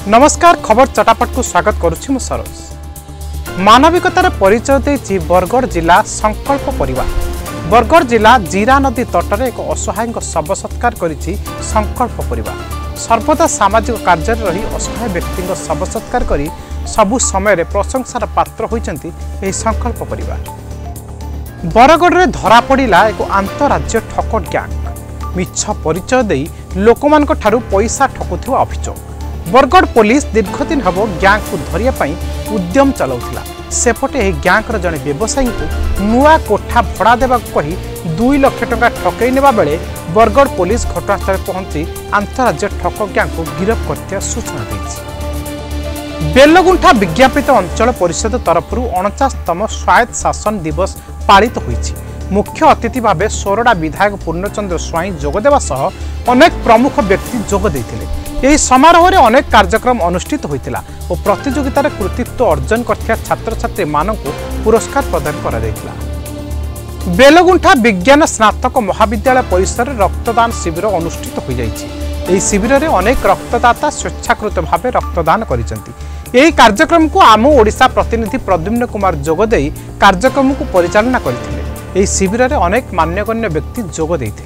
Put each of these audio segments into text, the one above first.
नमस्कार खबर चटापट को स्वागत करुछि मु सरोज। मानविकतार परिचय देछि बरगढ़ जिला संकल्प परिवार। बरगढ़ जिला जीरा नदी तटरे एक असहाय शव सत्कार करिछि संकल्प परिवार। सर्वदा सामाजिक कार्य रही असहाय व्यक्ति शव सत्कार करी सबु समय प्रशंसार पात्र होइचंती एही संकल्प परिवार। बरगढ़ रे धरा पड़िला एक आंतरराज्य ठक ग्यांग मिछ परिचय देई लोकमानक ठारू पैसा ठकुथिबा अभियोग। बरगढ़ पुलिस दीर्घदिन हब ग्यांग को धरिया पई उद्यम चलाउथिला। सेपटे एही ग्यांगर जने व्यवसायी को नुआ कोठा भड़ा देबा कही 2 लाख टंका ठकई नेबा बेले बरगढ़ पुलिस घटनास्थल पहुंची आंतरराज्य ठक ग्यांग को गिरफ्त करथिया सूचना दैछि। बेलगुंठा विज्ञापित अंचल परिषद तरफ 49तम स्वायत्त शासन दिवस पालित होइछि। मुख्य अतिथि भाव सोरडा विधायक पूर्णचंद्र स्वाई जोगदेवा सह अनेक प्रमुख व्यक्ति जोग देथिले। यह समारोह में अनेक कार्यक्रम अनुष्ठित होता और प्रतियोगितार कृतित्व अर्जन कर छात्र छात्री मानक पुरस्कार प्रदान करा जायतिला। बेलगुंठा विज्ञान स्नातक महाविद्यालय परिसर में रक्तदान शिविर अनुष्ठित हो जाइछि। एही शिविर में अनेक रक्तदाता स्वेच्छाकृत भाव रक्तदान करिसेंति। एही कार्यक्रम को आम ओडिशा प्रतिनिधि प्रद्युम्न कुमार जोगदेई कार्यक्रम को परिचालना करथिले। एही शिविर में अनेक मान्यगण्य व्यक्ति जोग देइथिले।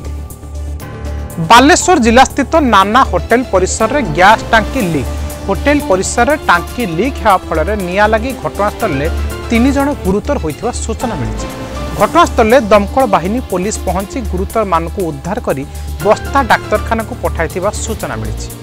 बालेश्वर जिला स्थित नाना होटेल परिसर में गैस टांकी लीक। होटेल परिसर में टांकी लीक होगा फल निया लगी घटनास्थल में 3 जन गुरुतर होइथिबा सूचना मिली। घटनास्थल में दमकल बाहिनी पुलिस पहुंची गुरुतर मान को उद्धार करी बस्ता डाक्तरखाना को पठाइथिबा सूचना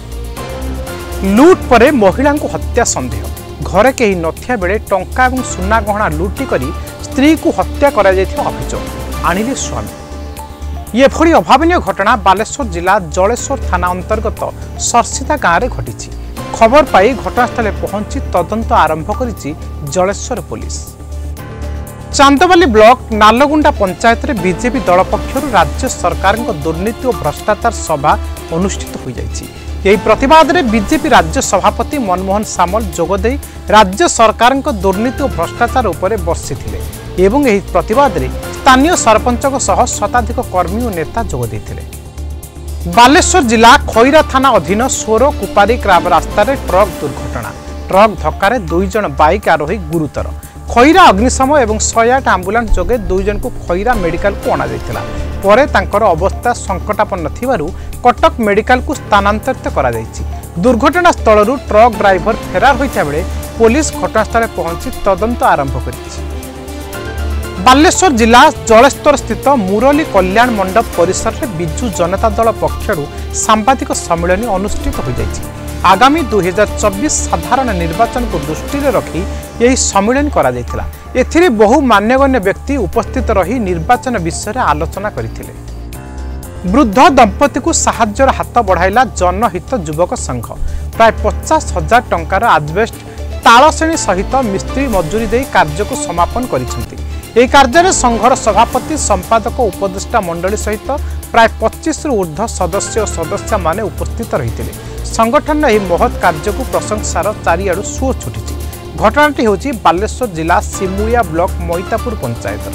मिली। लुट पर महिला को हत्या संदेह। घरे कहीं नथिया बेले टंका और सुना गहना लुटी करी स्त्री को हत्या करा जायथिबा अभियोग आनिले स्वामी। ये भली अभावनीय घटना बालेश्वर जिला जलेश्वर थाना अंतर्गत सरसीदा गाँव में घटी। खबर पाई घटनास्थल पहुंची तदंत आरंभ करिछि जलेश्वर पुलिस। चांदवाली ब्लॉक नालगुंडा पंचायत रे बीजेपी दल पक्षर राज्य सरकार दुर्नीति और भ्रष्टाचार सभा अनुष्ठित हो जाइछि। यही प्रतिवाद रे बीजेपी राज्य सभापति मनमोहन सामल जोगदे राज्य सरकार दुर्नीति और भ्रष्टाचार उपर बसिथिले एवं एही प्रतिवाद रे स्थानीय सरपंचक सह शताधिक कर्मी और नेता जोग देथिले। बालेश्वर जिला खैरा थाना अधीन सोरो कुपारी क्राब रास्ता रे ट्रक दुर्घटना। ट्रक धक्का 2 जन बाइक आरोही गुरुतर। खैरा अग्निशम और 108 आंबुलांस जोगे 2 जन को खैरा मेडिकल को अणा जायतिला। परे तांकर अवस्था संकटापन्न थिबारु कटक मेडिकल को स्थानांतरित करा जायछि। दुर्घटना स्थलरू ट्रक ड्राइवर फेरार होइता बेले पुलिस घटनास्थल पहुंची तदंत आरंभ करिछि। बालेश्वर जिला जलेश्वर स्थित मुरली कल्याण मंडप परिसर में बिजु जनता दल पक्षर सांबादिक सम्मेलन अनुष्ठित हो जाइछि। आगामी 2024 साधारण निर्वाचन को दृष्टि रखी यही सम्मेलन करा जायतिला। एथिरे बहु मान्यगण्य व्यक्ति उपस्थित रही निर्वाचन विषय आलोचना करथिले। वृद्ध दंपति को साहाय्यर हाथ बढ़ाइला जनहित युवक संघ। प्राय 50,000 टंकार आजबेस्ट ताल श्रेणी सहित मिस्त्री मजूरी दे कार्य को समापन करिसेंति। यह कार्य संघर सभापति संपादक उपदेष्टा मंडली सहित प्राय 25 रु ऊर्ध्व सदस्य और सदस्य माने उपस्थित रही। संगठन यह महत् कार्य को प्रशंसार चारिआडु सुओ छुटी। घटनाटी होची बालेश्वर जिला सिमुलिया ब्लॉक मैतापुर पंचायत।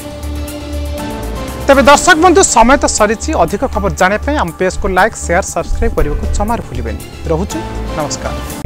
तेज दर्शक बंधु समय तो सरी। अधिक खबर जाने आम पेज को लाइक शेयर सब्सक्राइब करने को जमार भूलें। रोचु नमस्कार।